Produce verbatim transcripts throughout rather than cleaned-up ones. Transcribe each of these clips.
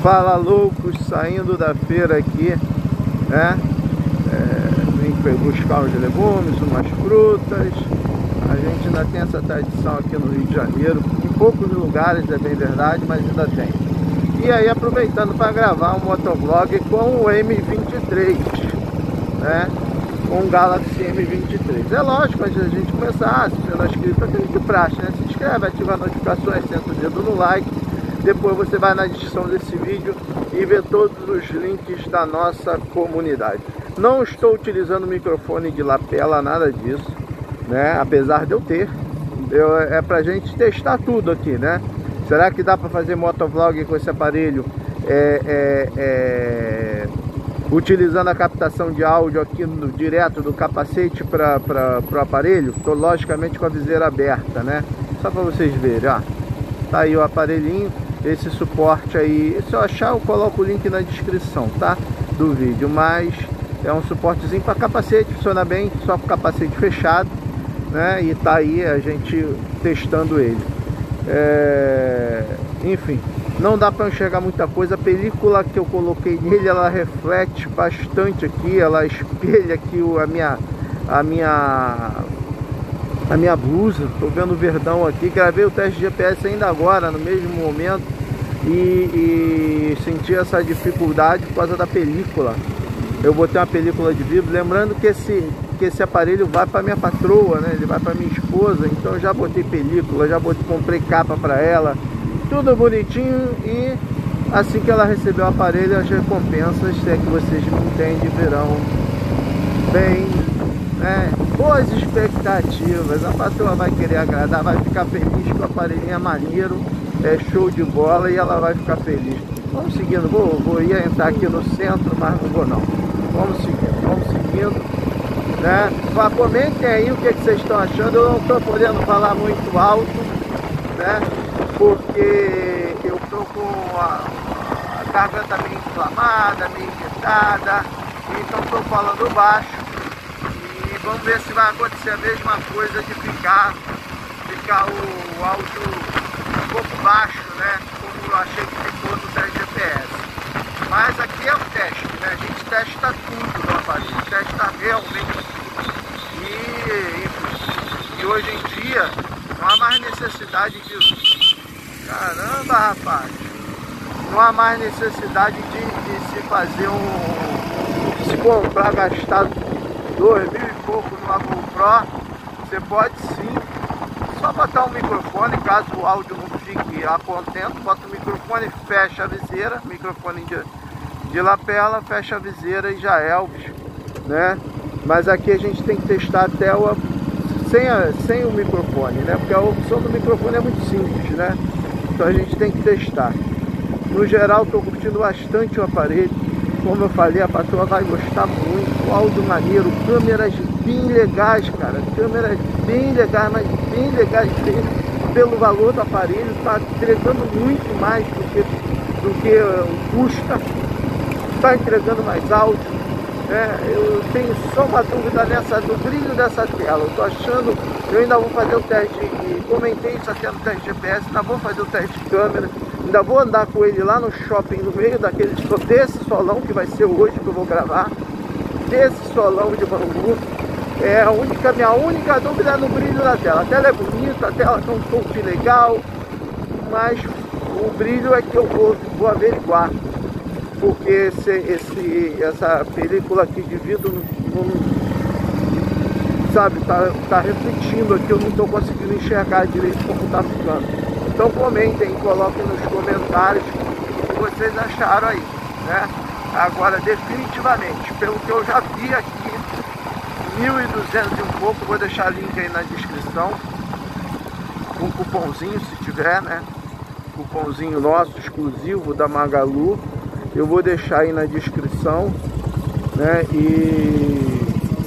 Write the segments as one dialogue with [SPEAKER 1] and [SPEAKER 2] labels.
[SPEAKER 1] Fala, loucos, saindo da feira aqui, né? É, vim buscar uns legumes, umas frutas. A gente ainda tem essa tradição aqui no Rio de Janeiro, em poucos lugares, é bem verdade, mas ainda tem. E aí, aproveitando para gravar um motovlog com o M vinte e três, né? Com o Galaxy M vinte e três. É lógico, antes da gente começar, se você não é inscrito, aquele de praxe, né? Se inscreve, ativa as notificações, senta o dedo no like. Depois você vai na descrição desse vídeo e vê todos os links da nossa comunidade. Não estou utilizando microfone de lapela, nada disso, né? Apesar de eu ter, eu, é pra gente testar tudo aqui, né? Será que dá para fazer motovlog com esse aparelho é, é, é, utilizando a captação de áudio aqui no, direto do capacete para o aparelho? Estou logicamente com a viseira aberta, né? Só para vocês verem, ó. Tá aí o aparelhinho, esse suporte aí. Se eu achar, eu coloco o link na descrição, tá? Do vídeo, mas é um suportezinho para capacete, funciona bem, só com capacete fechado, né? E tá aí a gente testando ele. É... Enfim, não dá para enxergar muita coisa. A película que eu coloquei nele, ela reflete bastante aqui, ela espelha aqui a minha a minha a minha blusa. Tô vendo o verdão aqui. Gravei o teste de G P S ainda agora, no mesmo momento, e, e senti essa dificuldade por causa da película. Eu botei uma película de vidro, lembrando que esse que esse aparelho vai para minha patroa, né? Ele vai para minha esposa, então eu já botei película, já botei, comprei capa para ela, tudo bonitinho. E assim que ela receber o aparelho, as recompensas, se é que vocês me entendem, virão bem, né? Boas expectativas. A patroa vai querer agradar, vai ficar feliz que o aparelhinho é maneiro, é show de bola, e ela vai ficar feliz. Vamos seguindo, vou, vou ia entrar aqui no centro, mas não vou não. Vamos seguindo, vamos seguindo. Né? Comentem aí o que, que vocês estão achando. Eu não estou podendo falar muito alto, né? Porque eu estou com a, a garganta meio inflamada, meio irritada, então estou falando baixo. E vamos ver se vai acontecer a mesma coisa de ficar, ficar o, o áudio um pouco baixo, né? Como eu achei que ficou no teste G P S. Mas aqui é o teste, né? A gente testa tudo no aparelho, testa realmente tudo. E, enfim, e hoje em dia não há mais necessidade de... Caramba, rapaz! Não há mais necessidade de, de se fazer um... De se comprar, gastar dois mil e pouco numa GoPro. Você pode sim, só botar um microfone, caso o áudio não fique a contento, bota o microfone, fecha a viseira, microfone de, de lapela, fecha a viseira e já é, né? Mas aqui a gente tem que testar até o, sem, a, sem o microfone, né? Porque a opção do microfone é muito simples, né? Então a gente tem que testar. No geral, estou curtindo bastante o aparelho. Como eu falei, a patroa vai gostar muito. O áudio maneiro, câmeras bem legais, cara. Câmeras bem legais, mas bem legais pelo valor do aparelho. Está entregando muito mais do que, do que uh, custa. Está entregando mais áudio. É, eu tenho só uma dúvida nessa, do brilho dessa tela. Eu tô achando, eu ainda vou fazer o teste, e comentei isso até no teste G P S, ainda vou fazer o teste de câmera, ainda vou andar com ele lá no shopping, no meio daquele, desse solão que vai ser hoje que eu vou gravar, desse solão de Bangu. É a única, minha única dúvida é no brilho da tela. A tela é bonita, a tela tem um touch legal, mas o brilho é que eu vou, vou averiguar. Porque esse, esse, essa película aqui de vidro não, não, sabe, tá, tá refletindo aqui, eu não estou conseguindo enxergar direito como tá ficando. Então comentem, coloquem nos comentários o que vocês acharam aí, né? Agora, definitivamente, pelo que eu já vi aqui, mil e duzentos e um pouco, vou deixar link aí na descrição, um cupomzinho se tiver, né? Cupomzinho nosso, exclusivo da Magalu. Eu vou deixar aí na descrição, né? E,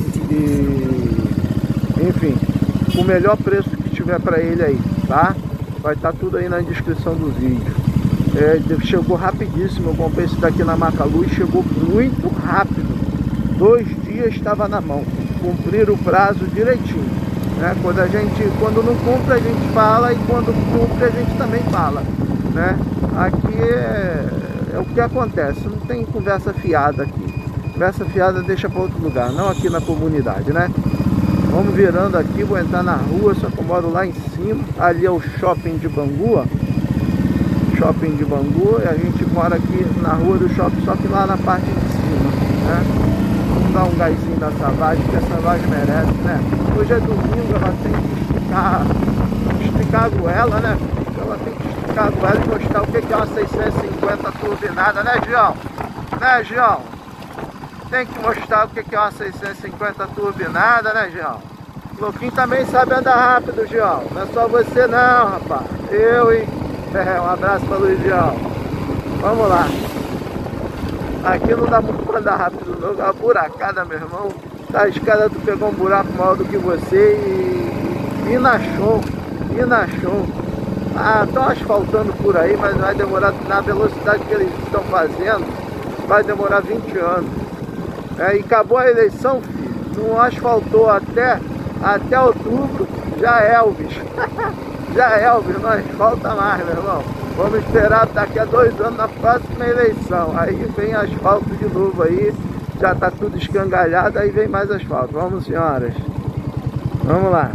[SPEAKER 1] e enfim, o melhor preço que tiver para ele aí, tá? Vai estar tudo aí na descrição do vídeo. É, chegou rapidíssimo. Eu comprei esse daqui na Magalu e chegou muito rápido. Dois dias estava na mão. Cumprir o prazo direitinho, né? Quando a gente, quando não cumpre a gente fala, e quando cumpre a gente também fala, né? Aqui é é o que acontece, não tem conversa fiada aqui. Conversa fiada deixa para outro lugar, não aqui na comunidade, né? Vamos virando aqui, vou entrar na rua, só que eu moro lá em cima. Ali é o shopping de Bangu, ó. Shopping de Bangu, e a gente mora aqui na rua do shopping, só que lá na parte de cima, né? Vamos dar um gásinho na Savage, que a Savage merece, né? Hoje é domingo, ela tem que esticar, esticar a goela, né? Ela tem que esticar a goela e mostrar o que é uma seiscentos e cinquenta turbinada, né, Gião? Né, Gião? Tem que mostrar o que é uma seiscentos e cinquenta turbinada, né, Gião? Louquinho também sabe andar rápido, Gião. Não é só você não, rapaz. Eu, hein? É, um abraço para o Luiz Gião. Vamos lá. Aqui não dá muito para andar rápido não. É uma buracada, meu irmão. Tá, a escada, tu pegou um buraco maior do que você e... E na show. E na show. Ah, estão asfaltando por aí, mas vai demorar, na velocidade que eles estão fazendo, vai demorar vinte anos. É, e acabou a eleição, filho. Não asfaltou até, até outubro, já é Elvis. Já é Elvis, não asfalta mais, meu irmão. Vamos esperar daqui a dois anos na próxima eleição. Aí vem asfalto de novo aí. Já tá tudo escangalhado, aí vem mais asfalto. Vamos, senhoras. Vamos lá.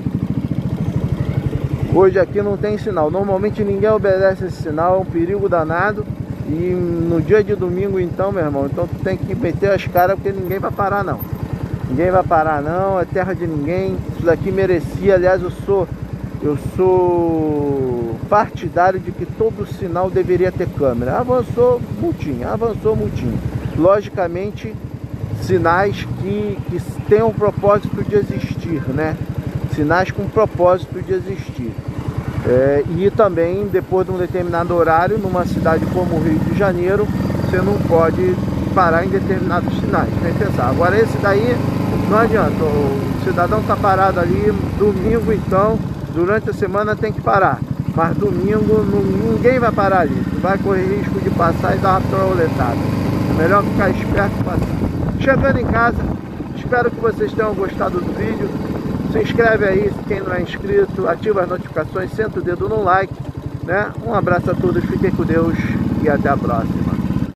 [SPEAKER 1] Hoje aqui não tem sinal. Normalmente ninguém obedece esse sinal, é um perigo danado. E no dia de domingo então, meu irmão, então tu tem que meter as caras porque ninguém vai parar não. Ninguém vai parar não, é terra de ninguém. Isso daqui merecia, aliás, eu sou eu sou partidário de que todo sinal deveria ter câmera. Avançou, multinha, avançou, multinha. Logicamente, sinais que, que tenham o propósito de existir, né? Sinais com propósito de existir. É, e também, depois de um determinado horário, numa cidade como o Rio de Janeiro, você não pode parar em determinados sinais, nem pensar. Agora esse daí, não adianta, o cidadão está parado ali, domingo então, durante a semana tem que parar. Mas domingo não, ninguém vai parar ali, vai correr risco de passar e dar uma trauletada. É melhor ficar esperto e passar. Chegando em casa, espero que vocês tenham gostado do vídeo. Se inscreve aí, quem não é inscrito, ativa as notificações, senta o dedo no like, né? Um abraço a todos, fiquem com Deus e até a próxima.